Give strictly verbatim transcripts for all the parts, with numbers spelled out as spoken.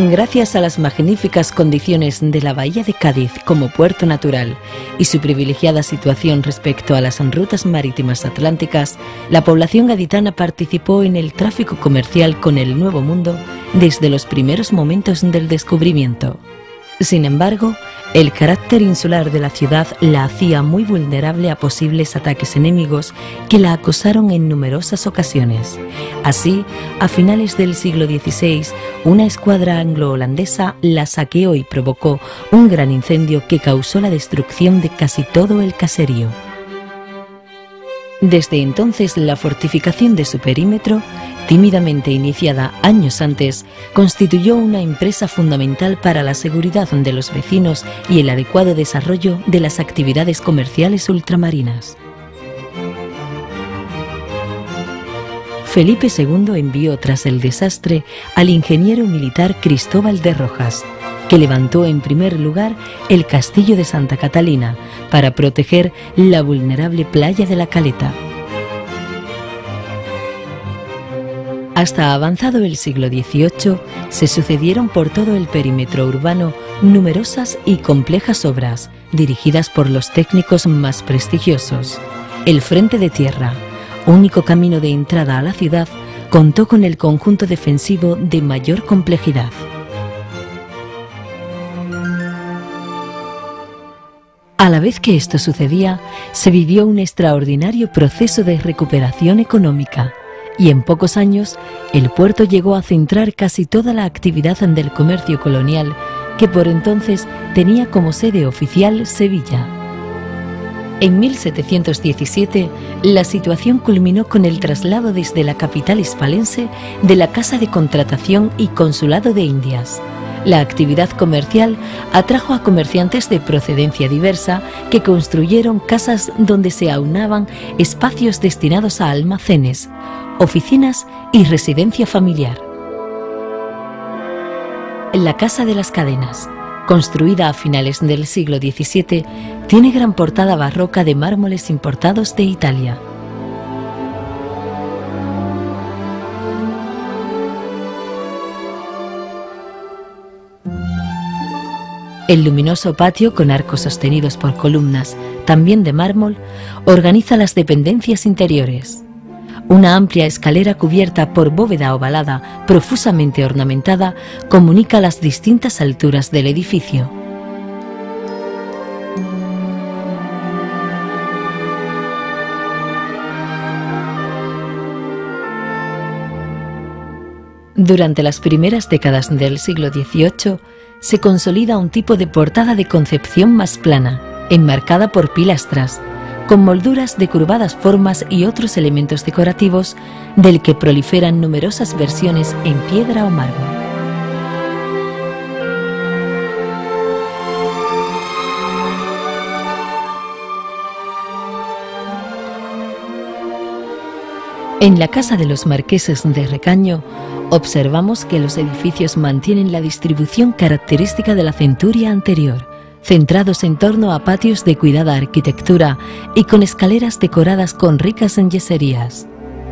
Gracias a las magníficas condiciones de la bahía de Cádiz como puerto natural y su privilegiada situación respecto a las rutas marítimas atlánticas, la población gaditana participó en el tráfico comercial con el Nuevo Mundo desde los primeros momentos del descubrimiento. Sin embargo, el carácter insular de la ciudad la hacía muy vulnerable a posibles ataques enemigos que la acosaron en numerosas ocasiones. Así, a finales del siglo dieciséis, una escuadra anglo-holandesa la saqueó y provocó un gran incendio que causó la destrucción de casi todo el caserío. Desde entonces, la fortificación de su perímetro, tímidamente iniciada años antes, constituyó una empresa fundamental para la seguridad de los vecinos y el adecuado desarrollo de las actividades comerciales ultramarinas. Felipe segundo envió tras el desastre al ingeniero militar Cristóbal de Rojas, que levantó en primer lugar el castillo de Santa Catalina para proteger la vulnerable playa de la Caleta. Hasta avanzado el siglo dieciocho, se sucedieron por todo el perímetro urbano numerosas y complejas obras, dirigidas por los técnicos más prestigiosos. El Frente de Tierra, único camino de entrada a la ciudad, contó con el conjunto defensivo de mayor complejidad. A la vez que esto sucedía, se vivió un extraordinario proceso de recuperación económica, y en pocos años el puerto llegó a centrar casi toda la actividad del comercio colonial, que por entonces tenía como sede oficial Sevilla. En mil setecientos diecisiete, la situación culminó con el traslado desde la capital hispalense de la Casa de Contratación y Consulado de Indias. La actividad comercial atrajo a comerciantes de procedencia diversa que construyeron casas donde se aunaban espacios destinados a almacenes, oficinas y residencia familiar. La Casa de las Cadenas, construida a finales del siglo diecisiete, tiene gran portada barroca de mármoles importados de Italia. El luminoso patio, con arcos sostenidos por columnas, también de mármol, organiza las dependencias interiores. Una amplia escalera cubierta por bóveda ovalada, profusamente ornamentada, comunica las distintas alturas del edificio. Durante las primeras décadas del siglo dieciocho, se consolida un tipo de portada de concepción más plana, enmarcada por pilastras, con molduras de curvadas formas y otros elementos decorativos, del que proliferan numerosas versiones en piedra o mármol. En la Casa de los Marqueses de Recaño, observamos que los edificios mantienen la distribución característica de la centuria anterior, centrados en torno a patios de cuidada arquitectura y con escaleras decoradas con ricas yeserías.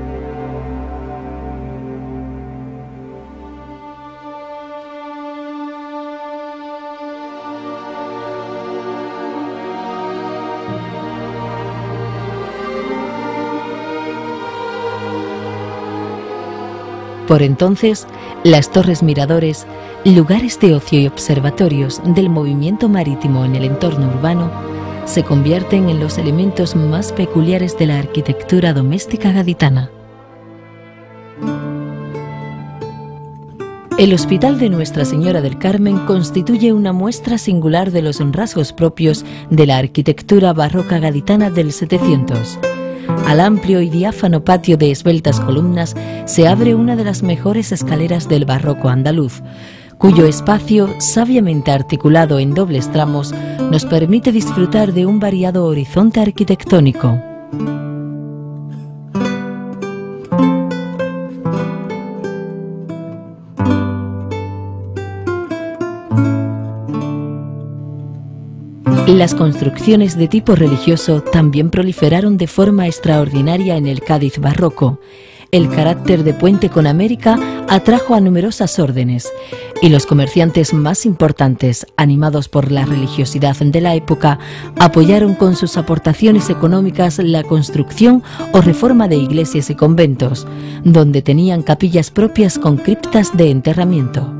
Por entonces, las torres miradores, lugares de ocio y observatorios del movimiento marítimo en el entorno urbano, se convierten en los elementos más peculiares de la arquitectura doméstica gaditana. El Hospital de Nuestra Señora del Carmen constituye una muestra singular de los rasgos propios de la arquitectura barroca gaditana del setecientos. Al amplio y diáfano patio de esbeltas columnas se abre una de las mejores escaleras del barroco andaluz, cuyo espacio, sabiamente articulado en dobles tramos, nos permite disfrutar de un variado horizonte arquitectónico. Las construcciones de tipo religioso también proliferaron de forma extraordinaria en el Cádiz barroco. El carácter de puente con América atrajo a numerosas órdenes. y los comerciantes más importantes, animados por la religiosidad de la época, apoyaron con sus aportaciones económicas la construcción o reforma de iglesias y conventos, donde tenían capillas propias con criptas de enterramiento.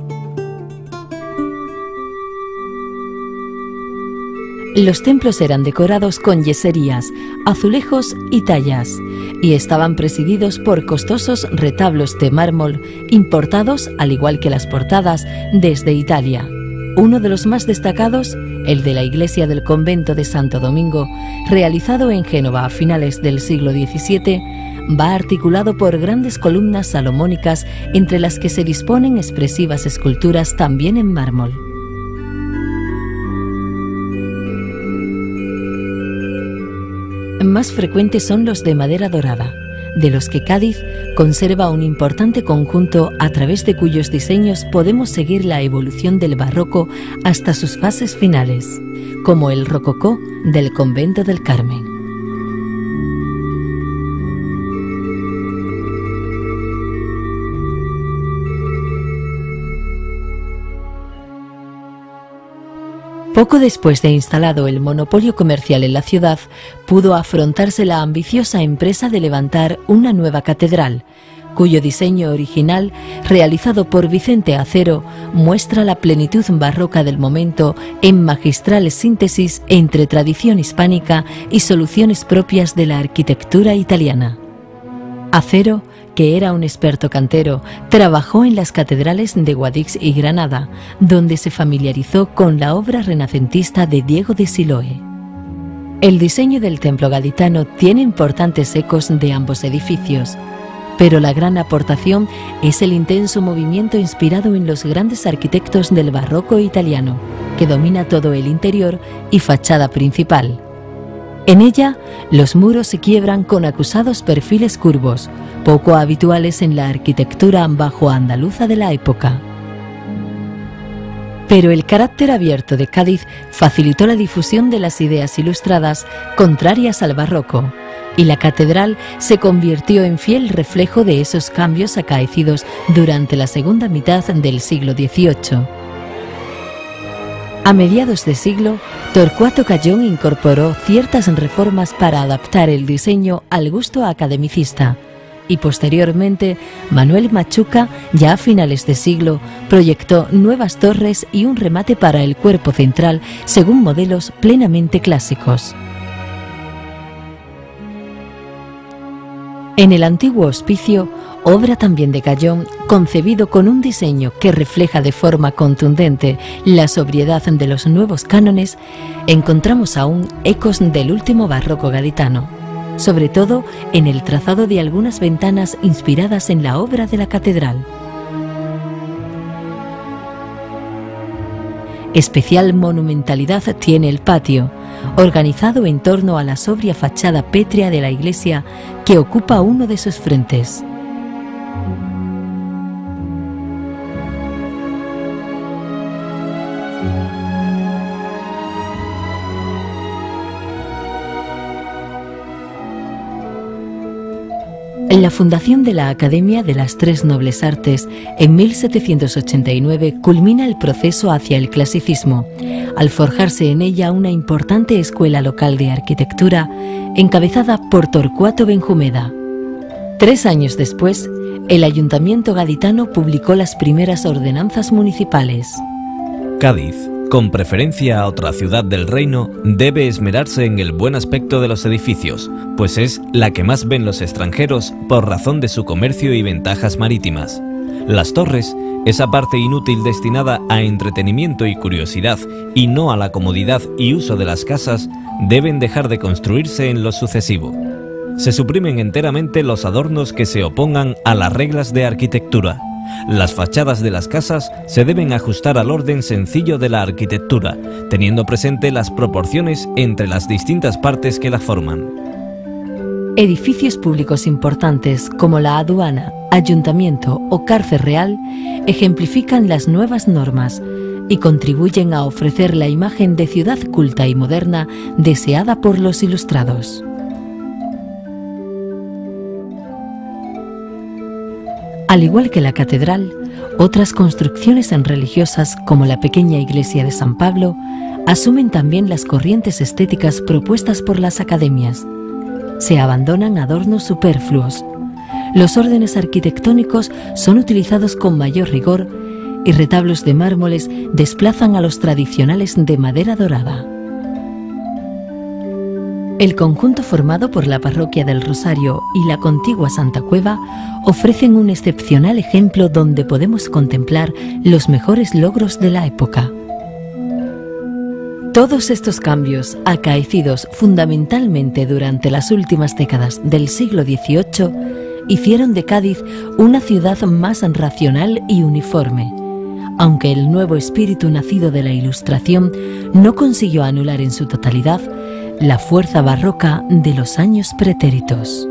Los templos eran decorados con yeserías, azulejos y tallas, y estaban presididos por costosos retablos de mármol importados, al igual que las portadas, desde Italia. Uno de los más destacados, el de la iglesia del convento de Santo Domingo, realizado en Génova a finales del siglo diecisiete, va articulado por grandes columnas salomónicas entre las que se disponen expresivas esculturas también en mármol. Más frecuentes son los de madera dorada, de los que Cádiz conserva un importante conjunto a través de cuyos diseños podemos seguir la evolución del barroco hasta sus fases finales, como el rococó del convento del Carmen. Poco después de instalado el monopolio comercial en la ciudad, pudo afrontarse la ambiciosa empresa de levantar una nueva catedral, cuyo diseño original, realizado por Vicente Acero, muestra la plenitud barroca del momento en magistral síntesis entre tradición hispánica y soluciones propias de la arquitectura italiana. Acero, que era un experto cantero, trabajó en las catedrales de Guadix y Granada, donde se familiarizó con la obra renacentista de Diego de Siloé. El diseño del templo gaditano tiene importantes ecos de ambos edificios, pero la gran aportación es el intenso movimiento inspirado en los grandes arquitectos del barroco italiano, que domina todo el interior y fachada principal. En ella, los muros se quiebran con acusados perfiles curvos, poco habituales en la arquitectura bajo-andaluza de la época. Pero el carácter abierto de Cádiz facilitó la difusión de las ideas ilustradas contrarias al barroco, y la catedral se convirtió en fiel reflejo de esos cambios acaecidos durante la segunda mitad del siglo dieciocho. A mediados de siglo, Torcuato Cayón incorporó ciertas reformas para adaptar el diseño al gusto academicista, y posteriormente Manuel Machuca, ya a finales de siglo, proyectó nuevas torres y un remate para el cuerpo central según modelos plenamente clásicos. En el antiguo hospicio, obra también de Cayón, concebido con un diseño que refleja de forma contundente la sobriedad de los nuevos cánones, encontramos aún ecos del último barroco gaditano, sobre todo en el trazado de algunas ventanas inspiradas en la obra de la catedral. Especial monumentalidad tiene el patio, organizado en torno a la sobria fachada pétrea de la iglesia que ocupa uno de sus frentes. En la fundación de la Academia de las Tres Nobles Artes, en mil setecientos ochenta y nueve, culmina el proceso hacia el clasicismo, al forjarse en ella una importante escuela local de arquitectura, encabezada por Torcuato Benjumeda. Tres años después, el Ayuntamiento gaditano publicó las primeras ordenanzas municipales. Cádiz, con preferencia a otra ciudad del reino, debe esmerarse en el buen aspecto de los edificios, pues es la que más ven los extranjeros por razón de su comercio y ventajas marítimas. Las torres, esa parte inútil destinada a entretenimiento y curiosidad y no a la comodidad y uso de las casas, deben dejar de construirse en lo sucesivo. Se suprimen enteramente los adornos que se opongan a las reglas de arquitectura. Las fachadas de las casas se deben ajustar al orden sencillo de la arquitectura, teniendo presente las proporciones entre las distintas partes que la forman. Edificios públicos importantes como la aduana, ayuntamiento o cárcel real ejemplifican las nuevas normas y contribuyen a ofrecer la imagen de ciudad culta y moderna deseada por los ilustrados. Al igual que la catedral, otras construcciones religiosas como la pequeña iglesia de San Pablo asumen también las corrientes estéticas propuestas por las academias. Se abandonan adornos superfluos. Los órdenes arquitectónicos son utilizados con mayor rigor y retablos de mármoles desplazan a los tradicionales de madera dorada. El conjunto formado por la parroquia del Rosario y la contigua Santa Cueva ofrecen un excepcional ejemplo donde podemos contemplar los mejores logros de la época. Todos estos cambios, acaecidos fundamentalmente durante las últimas décadas del siglo dieciocho, hicieron de Cádiz una ciudad más racional y uniforme, aunque el nuevo espíritu nacido de la Ilustración no consiguió anular en su totalidad la fuerza barroca de los años pretéritos.